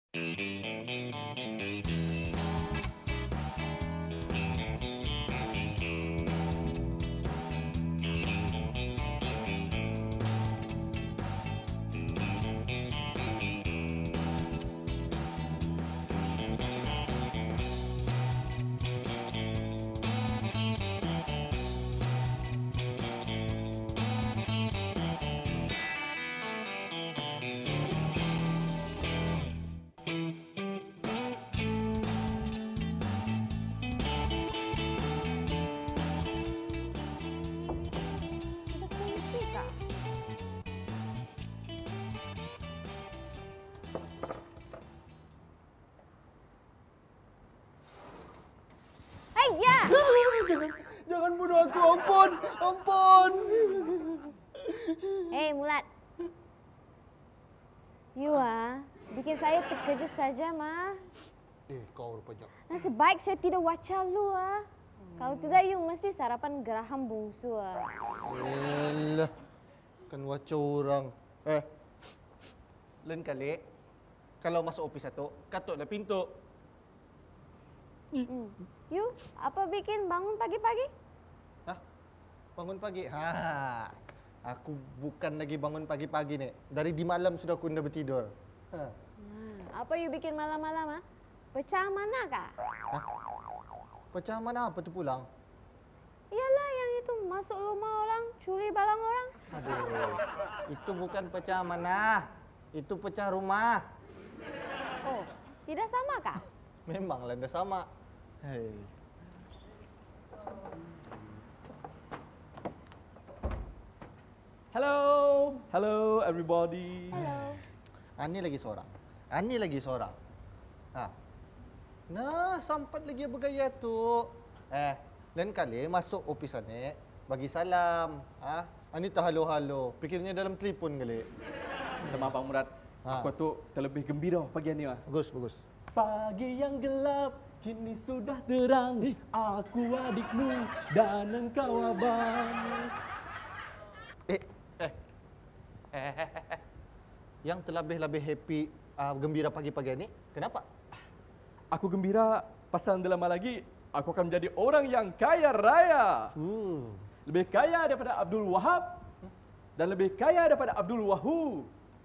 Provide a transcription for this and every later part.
Ada kunci kah? Hei, ya! Jangan bunuh aku, ampun, ampun. Hei, Mulat. You bikin saya terkejut saja, Ma. Kau rupanya. Nasib baik saya tidak wacah lu, Kalau tidak, you mesti sarapan geraham bungsu, Elah, kan waca orang. Lain kali, kalau masuk ofis satu, katutlah pintu. You, apa bikin bangun pagi-pagi? Hah? Bangun pagi? Aku bukan lagi bangun pagi-pagi nih. Dari di malam sudah aku dah bertidur. Apa you bikin malam-malam, Pecah mana kah? Hah? Pecah mana apa tu pulang? Iyalah yang itu masuk rumah orang, curi barang orang. Aduh, itu bukan pecah mana. Itu pecah rumah. Oh, tidak sama kah? Memanglah dah sama. Hei. Hello everybody. Halo. Ani lagi seorang. Ani lagi seorang. Nah, sampai lagi bergaya tu. Lain kali masuk ofis ni, bagi salam. Ani tak halo-halo. Fikirnya dalam telefon kali. Nama Abang Murad. Aku tu terlebih gembira pagi ni. Bagus, bagus. Pagi yang gelap kini sudah terang. Aku adikmu dan engkau abang. Yang terlebih-lebih happy, gembira pagi-pagi ni, kenapa? Aku gembira pasal lama lagi aku akan menjadi orang yang kaya raya. Lebih kaya daripada Abdul Wahab dan lebih kaya daripada Abdul Wahub.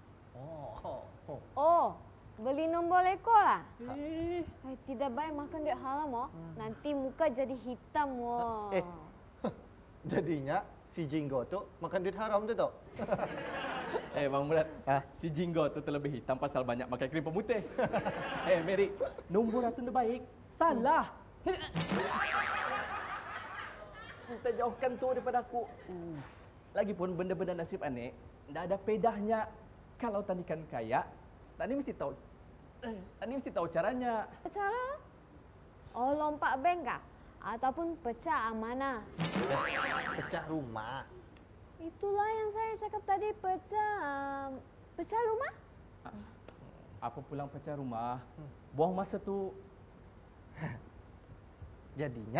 Oh, beli nombor ekor lah? Tidak baik makan duit haram, Nanti muka jadi hitam, Jadinya si Jinggo tu makan duit haram tu tau. Bang Murad, si Jinggo tu terlebih hitam pasal banyak makan krim pemutih. Mary, nombor tu baik. Salah. Minta jauhkan tu daripada aku. Lagipun benda-benda nasib aneh, tak ada pedahnya. Kalau tanikan kaya, Tani mesti tahu caranya. Cara? Oh, lompat bank kah? Ataupun pecah amanah? Pecah rumah. Itulah yang saya cakap tadi, pecah rumah? Apa pulang pecah rumah? Buang masa tu. Jadinya,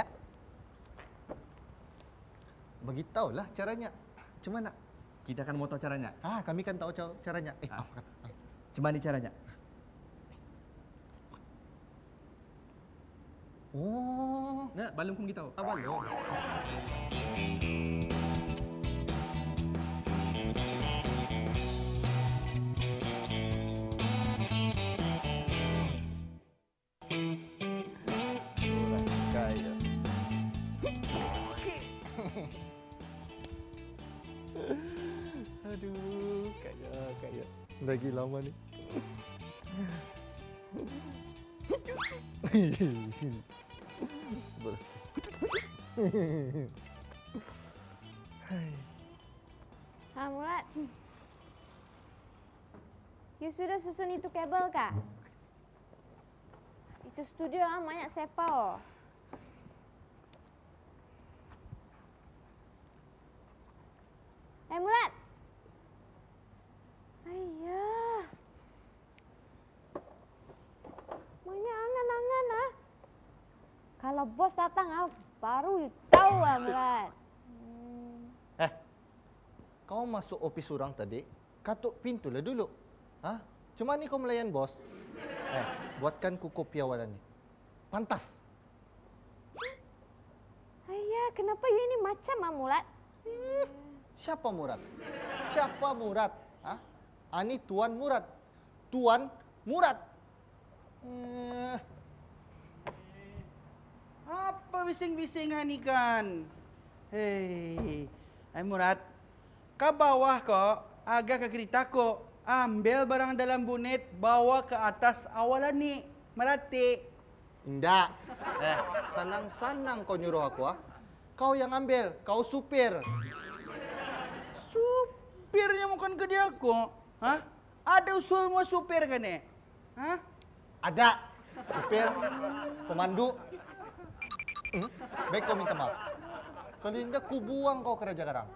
beritahulah caranya. Macam mana? Kita kan mau tahu caranya. Kami kan tahu caranya. Macam mana caranya? Nah, balum kum kita tahu. Balum. Aduh, kaya. Lagi lama ni. Murad. You sudah susun itu kabel kah? Itu studio banyak sepa. Murad. Ayah. Banyak angan-angan Kalau bos datang baru you tahu Murad. Kau masuk ofis orang tadi, katuk pintu lah dulu. Macam mana kau melayan bos? Buatkan ku kopi awalan ni. Pantas. Ayah, kenapa you ini macam Murad? Siapa Murad? Siapa Murad? Hah? Ani Tuan Murad. Tuan Murad. Apa bising-bisingan ni kan? Hei, Murad. Kau bawah kok, agak ke kereta kok. Ambil barang dalam bonnet, bawa ke atas awalan ni. Merati. Ndak. Sanang-sanang kau nyuruh aku, ah. Kau yang ambil, kau supir. Supirnya bukan ke dia kok. Hah? Ada usul mau supir kan ni? Hah? Ada. Supir, pemandu. Baik kau minta maaf. Kalau tidak, ku buang kau ke Raja Karang.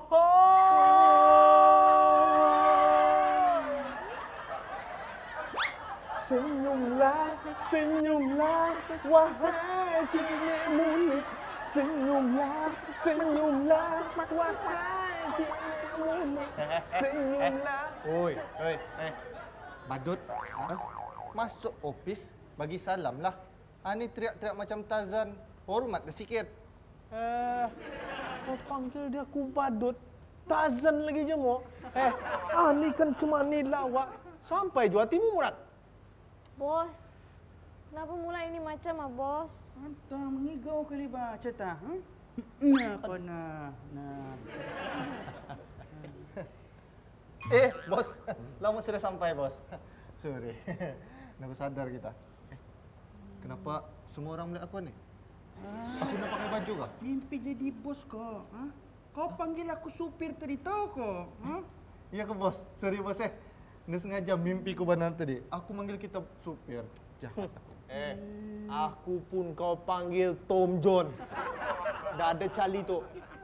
Senyumlah, senyumlah, wahai cilik mulik. Senyumlah, senyumlah, wahai cilik mulik. Senyumlah. Oi. Badut, masuk ofis, bagi salam lah. Ani teriak-teriak macam Tarzan. Hormat sikit. Kau panggil dia ku badut. Tarzan lagi je mo. Ani kan cuma ni lawak. Sampai jua hatimu, Murad. Bos, kenapa mulai ini macam bos? Entah mengigau kali baca tak? Apa nah. Bos, lama sudah sampai, bos. Sorry. Nak sadar kita. Kenapa semua orang melihat aku ni? Aku nak pakai baju kah? Mimpi jadi bos kau. Ha? Kau panggil aku supir tadi tahu kau? Ha? Iya ke bos? Sorry bos Ini sengaja mimpi ku benar tadi. Aku manggil kita supir. Jahat. Aku pun kau panggil Tom John. Dah ada cali tu.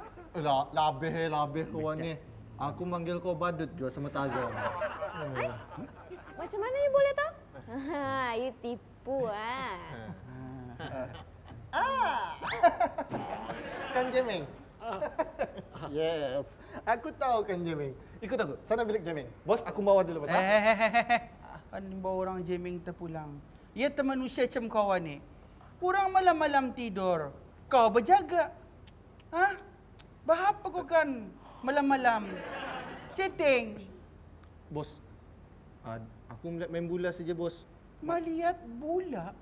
Labih kau ni. Aku manggil kau badut juga sama Tarzan. Macam mana you boleh tahu? You tipu Kan Jemeng? Yes. Aku tahu kan Jemeng. Ikut aku. Sana bilik Jemeng. Bos, aku bawa dulu bos. Kan bawa orang Jemeng terpulang. Ia manusia macam kawan ni. Orang malam-malam tidur. Kau berjaga. Ha? Bahapa kau kan malam-malam? Chatting. Bos, aku melihat main bola saja bos. Melihat bola?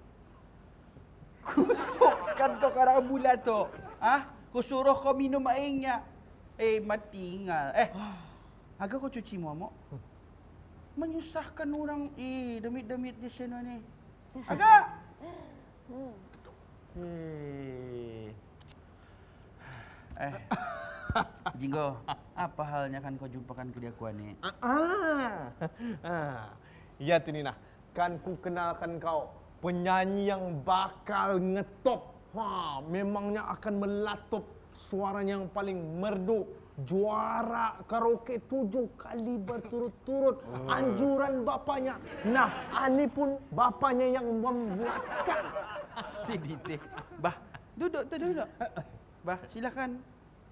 Kusukkan kau karang bola tu. Ah, ku suruh kau minum airnya. Mati ingal. Agak kau cuci muamuk. Menyusahkan orang. Demit-demit di sana ni. Agak. Jinggo, apa halnya kan kau jumpakan ke dia kuan ni? Ya tu Nina, kan ku kenalkan kau penyanyi yang bakal ngetop. Memangnya akan melatop suaranya yang paling merdu. Juara karaoke 7 kali berturut-turut. Anjuran bapaknya. Nah, Ani pun bapaknya yang membuatkan. Sedih. Bah, duduk. Bah, silakan.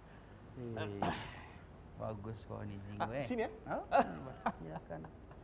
Bagus kau ni Jinggo Sini ya. Silakan.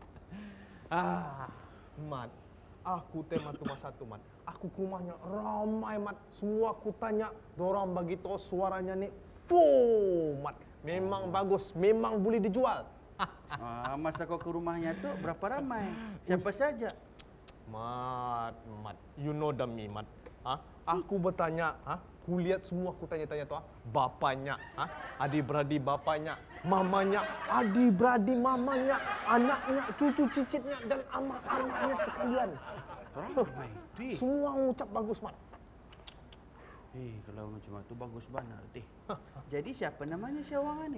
Mat, aku tema tu masa tu Mat. Aku ke rumahnya ramai Mat. Semua aku tanya, dorang bagi tahu suaranya ni Mat. Memang bagus, memang boleh dijual. Masa kau ke rumahnya tu berapa ramai? Siapa saja? Mat, you know the me, Mat. Aku bertanya, ku lihat semua aku tanya-tanya tu, bapaknya, adik-beradik bapaknya, mamanya, adik-beradik mamanya, anaknya, cucu cicitnya dan amak-amaknya sekalian. Ramai. Semua mengucap bagus, Mat. Kalau macam tu bagus banget teh. Jadi siapa namanya Syawangan ni?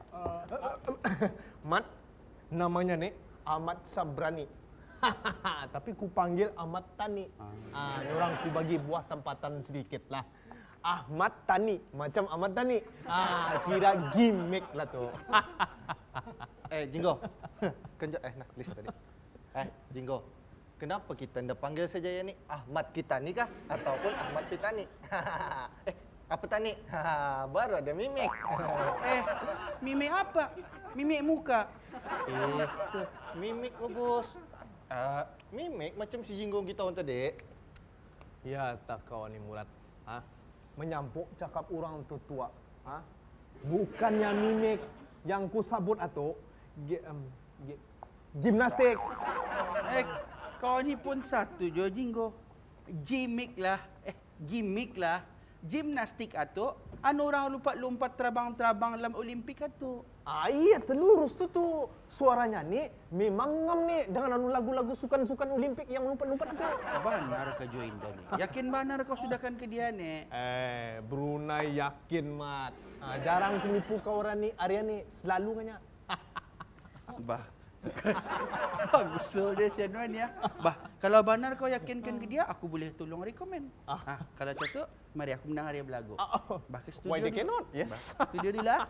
Mat, namanya ni Ahmad Sabrani. Tapi ku panggil Ahmad Tani. Orang ku bagi buah tempatan sedikit lah. Ahmad Tani, macam Ahmad Tani. Kira gimmick lah tu. Jinggo. Nah, list tadi. Jinggo. Kenapa kita ndak panggil saja ya ni Ahmad kita ni kah ataupun Ahmad Pitani? Apa tani? Baru ada mimik. Mimik apa? Mimik muka. Mimik bos. Mimik macam si Jinggo kita orang tadi. Ya tak kau ni Murad. Menyampuk cakap orang tu tua. Bukannya mimik yang ku sabut atau gimnastik. Kau ni pun satu je Jinggo. Gimmick lah. Gimnastik atau anu orang lupa lompat terbang-terbang dalam Olimpik atau. Iya telurus tu. Suaranya ni memang ngam ni dengan anu lagu-lagu sukan-sukan Olimpik yang lompat-lompat tu. Benar ke Joinda ni? Yakin benar kau sudahkan ke dia ni? Brunei yakin mat. Jarang kunipu kau orang ni Arya ni selalu kanya. Bah. Bagus dia Sianuan ya. Bah, kalau benar kau yakinkan ke dia, aku boleh tolong rekomen. Kalau cakap, mari aku mendengar dia berlagu. Bah, ke studio. Why they dulu. cannot? Yes. Bah, studio dulu lah.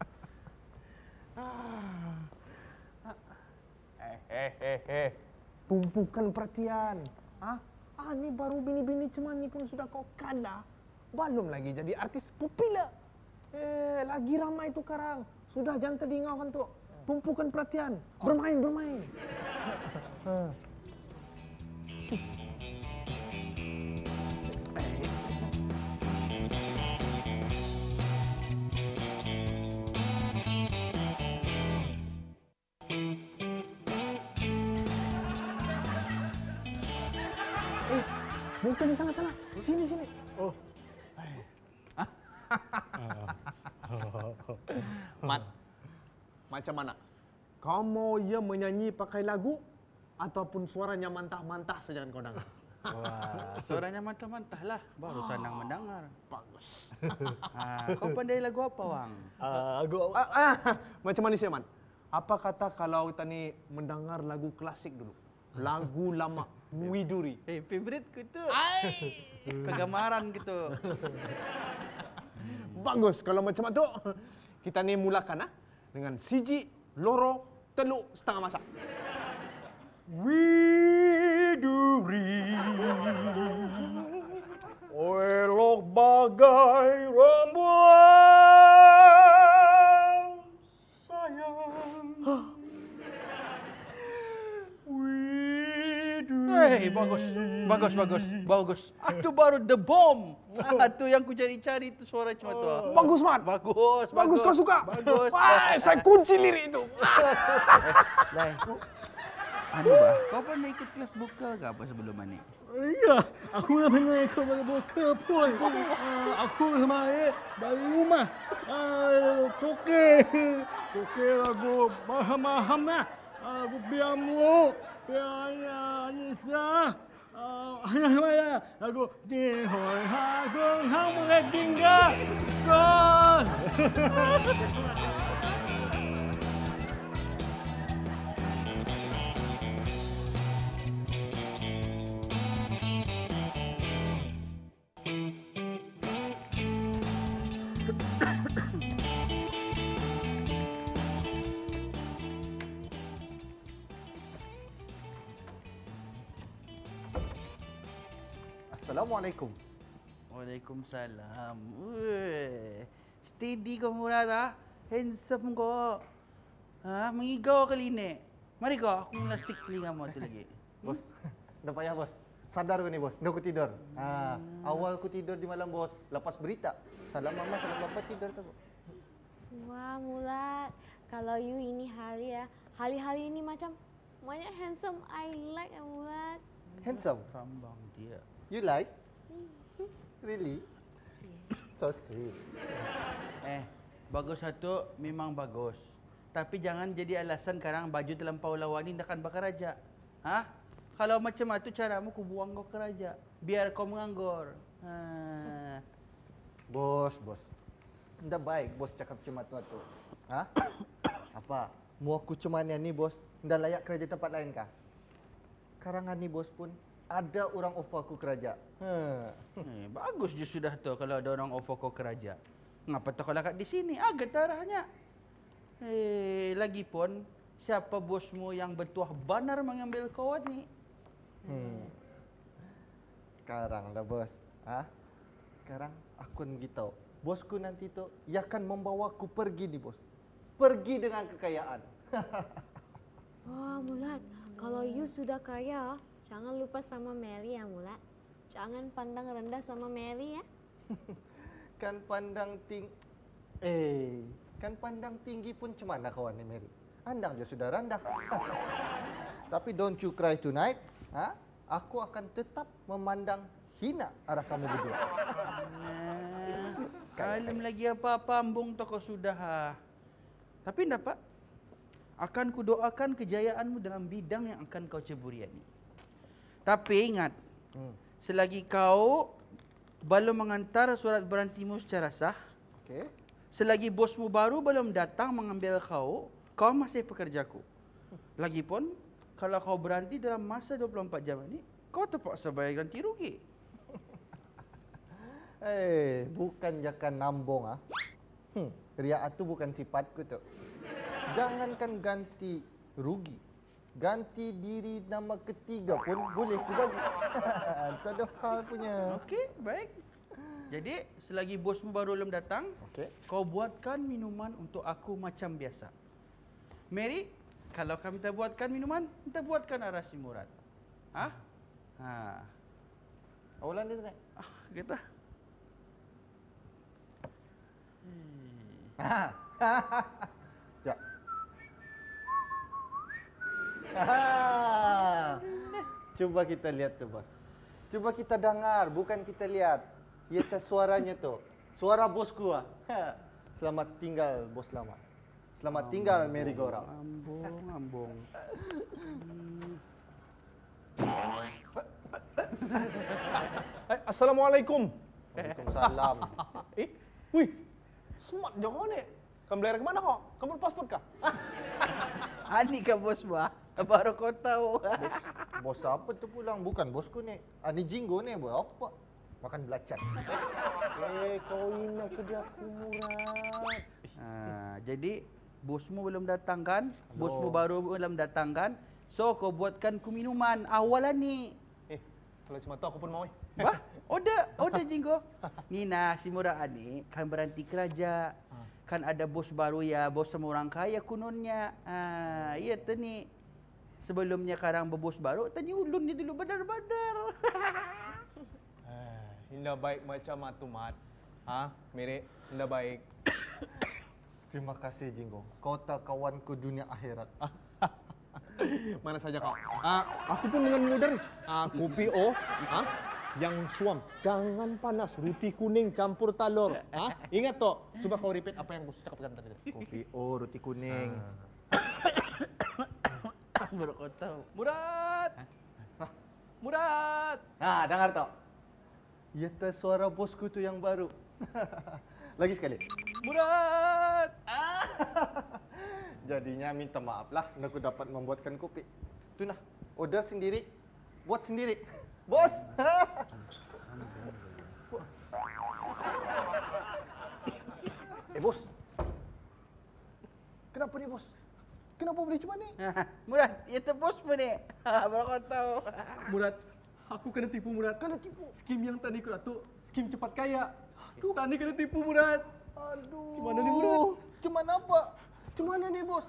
Tumpukan perhatian. Ni baru bini-bini cuman ni pun sudah kau kalah. Belum lagi jadi artis popular. Lagi ramai tu karang. Sudah jangan terdingaukan tu. Tumpukan perhatian. Bermain. Bukan di sana. Sini. Oh. Mat, macam mana? Kau mau ia menyanyi pakai lagu ataupun suaranya mantah-mantah saja kau dengar? Wah, suaranya mantah-mantah lah. Baru senang mendengar. Bagus. Kau pandai lagu apa, Wang? Macam mana sih, Man? Apa kata kalau kita ni mendengar lagu klasik dulu? Lagu lama, Widuri. Favorite ku tu. Kegemaran gitu. Bagus kalau macam itu. Kita ni mulakan dengan siji, loro, telu, setengah masak. Widuri elok bagai rembulan sayang. Widuri. Bagus. Itu baru the bomb. Itu yang ku cari-cari itu suara cuma tu. Bagus, Mat. Bagus kau suka. Bagus. Saya kunci lirik itu. Kau pernah ikut kelas vokal ke apa sebelum ni? Iya, aku dah pernah ikut vokal pun. Aku sebenarnya dari rumah. Toke lagu maham lah. Lagu biamu, biarnya Anissa. Mana lagu di hoi hagung hang mulai tinggal. Assalamualaikum. Waalaikumsalam. Steady kau Murad handsome kau. Mengigau kali ni. Mari kau, aku mula stick telinga mu tu lagi. Bos, dah payah bos. Sadar ke ni bos, dah aku tidur. Awal aku tidur di malam bos, lepas berita. Salam mama, salam papa tidur tu. Wah, Mulat. Kalau you ini hari-hari ini macam banyak handsome. I like Mulat. Handsome? Sambang dia. You like? Really? So sweet. Bagus satu memang bagus. Tapi jangan jadi alasan sekarang baju terlampau lawan ni takkan bakar raja. Kalau macam itu caramu ku buang kau ke raja. Biar kau menganggur. Bos. Ndak baik bos cakap cuma tu. Apa? Mau aku cuma ni bos. Ndak layak kerja tempat lain kah? Karangan ni bos pun ada orang offer aku kerja. Bagus je sudah tu kalau ada orang offer kau kerja. Ngapa tak kau lakat di sini? Getarahnya. Lagipun siapa bosmu yang bertuah benar mengambil kau ni? Sekarang dah bos. Sekarang aku begitu. Bosku nanti tu ia akan membawaku pergi ni bos. Pergi dengan kekayaan. Wah, Mulat. Kalau you sudah kaya, jangan lupa sama Mary ya Mulat. Jangan pandang rendah sama Mary ya. Kan pandang tinggi pun cemana kawan ni Mary. Andang je sudah rendah. Tapi don't you cry tonight. Aku akan tetap memandang hina arah kamu berdua. Kalem lagi apa-apa ambung toko sudah. Tapi enggak Pak. Akan kudoakan kejayaanmu dalam bidang yang akan kau ceburi ini. Tapi ingat, selagi kau belum mengantar surat berhentimu secara sah, Okey. selagi bosmu baru belum datang mengambil kau masih pekerjaku. Lagipun, kalau kau berhenti dalam masa 24 jam ini, kau terpaksa bayar ganti rugi. Bukan jakan nambong riak itu bukan sifatku tu. Jangankan ganti rugi, ganti diri nama ketiga pun boleh ku bagi. Tak ada hal punya. Okey, baik. Jadi, selagi bosmu baru belum datang, Okey. kau buatkan minuman untuk aku macam biasa. Mary, kalau kami tak buatkan minuman, kita buatkan arasi murad. Awalan dia naik. Kita. Ya. Cuba kita lihat tu, bos. Cuba kita dengar, bukan kita lihat. Iaitu suaranya tu. Suara bosku. Selamat tinggal, bos lama. Selamat tinggal, Mary Gora. Ambung. Assalamualaikum. Waalaikumsalam. Wih, smart je kau ni. Kamu belayar ke mana kau? Kamu pasport kah? Ani kah bos bah? Baru kau tahu. Bos apa tu pulang? Bukan bosku ni. Ni Jinggo ni, buat apa? Makan belacan. Kau hina kerja aku murad. Jadi bosmu belum datang kan? Bosmu baru belum datang kan? So kau buatkan ku minuman awalan ni. Kalau cuma tu aku pun mau. Bah, order Jinggo. Nina si murah ni kan berhenti kerja. Kan ada bos baru ya, bos sama orang kaya kunonnya. Iya tu ni. Sebelumnya karang berbos baru, tanya ulun ni dulu badar-badar. Indah baik macam tu, Mat. Mary, indah baik. Terima kasih, Jinggo. Kau tak kawanku dunia akhirat. Mana saja kau? Aku pun dengan mudah. Kopi yang suam, jangan panas, roti kuning campur telur. Ingat toh, coba kau repeat apa yang bos cakapkan tadi. Kopi roti kuning. Baru kau tahu. Murad. Murad. Dengar toh. Iaitu suara bosku tu yang baru. Lagi sekali. Murad. Jadinya minta maaf lah, aku dapat membuatkan kopi. Tu nah, order sendiri, buat sendiri. Bos. Bos. Kenapa ni, bos? Kenapa boleh cuma ni? Murad, itu bosmu ni. Baru kau tahu. Murad, aku kena tipu Murad. Kena tipu. Skim yang tadi kau tu, skim cepat kaya. Tadi kena tipu Murad. Aduh. Cuma ni Murad. Cuma apa? Cuma ni, bos.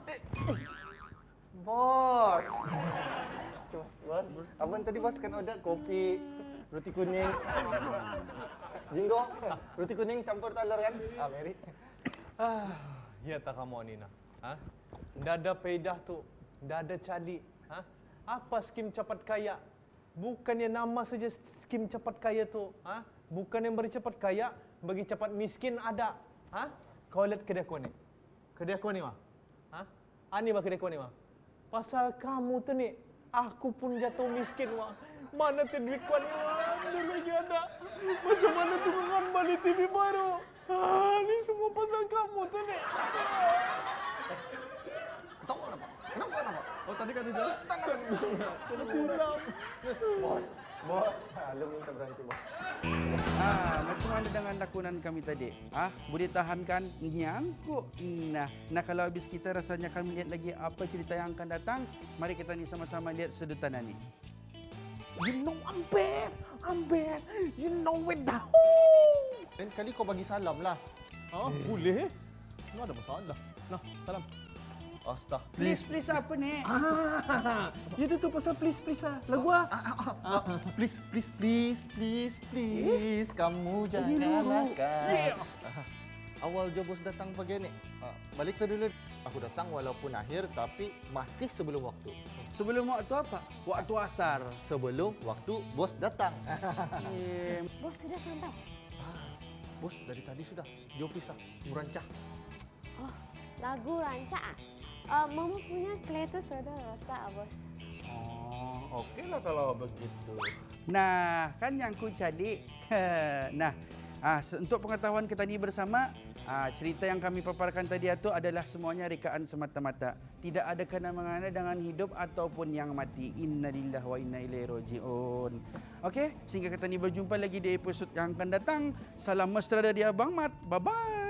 Bos. Bos, abang tadi bos kan order kopi, roti kuning. Jinggo, roti kuning campur telur kan? Mary. Ya tak kamu Nina. Ndak ada pedah tu, ndak ada cali. Apa skim cepat kaya? Bukannya nama saja skim cepat kaya tu. Bukan yang beri cepat kaya, bagi cepat miskin ada. Kau lihat kedai kau ni. Kedai kau ni mah. Ani mah kedai kau ni mah. Pasal kamu tu ni, aku pun jatuh miskin mah. Mana tu duit kau ni mah? Dulu lagi ada. Macam mana tu beli TV baru? Ni semua pasal kamu tu ni. Tahu kenapa? Kenapa? Oh tadi kan dia. Kena tulang. Bos. Lu minta berhenti, bos. Macam mana dengan lakonan kami tadi? Boleh tahankan nyangkuk. Nah kalau habis kita rasanya akan melihat lagi apa cerita yang akan datang, mari kita ni sama-sama lihat sedutan ni. You know Amber. You know it dah. Lain kali kau bagi salam lah. Boleh. Tak ada masalah. Nah, salam. Astagfirullah. Please apa nih? Itu tuh pasal please lah. Lagu Please, kamu jangan nakal. Awal jo bos datang pagi ni. Balik tu dulu. Aku datang walaupun akhir tapi masih sebelum waktu. Sebelum waktu apa? Waktu asar. Sebelum waktu bos datang. Bos sudah sampai? Bos dari tadi sudah. Jom pisah. Murancah. Oh, lagu rancak. Mama punya kereta sudah rosak, bos. Oh, okeylah kalau begitu. Nah, kan yang ku cari. Nah, untuk pengetahuan kita ni bersama, cerita yang kami paparkan tadi itu adalah semuanya rekaan semata-mata. Tidak ada kena-mengena dengan hidup ataupun yang mati. Innalillahi wa inna ilaihi rajiun. Okey, sehingga kita ni berjumpa lagi di episod yang akan datang. Salam mesra dari Abang Mat. Bye-bye.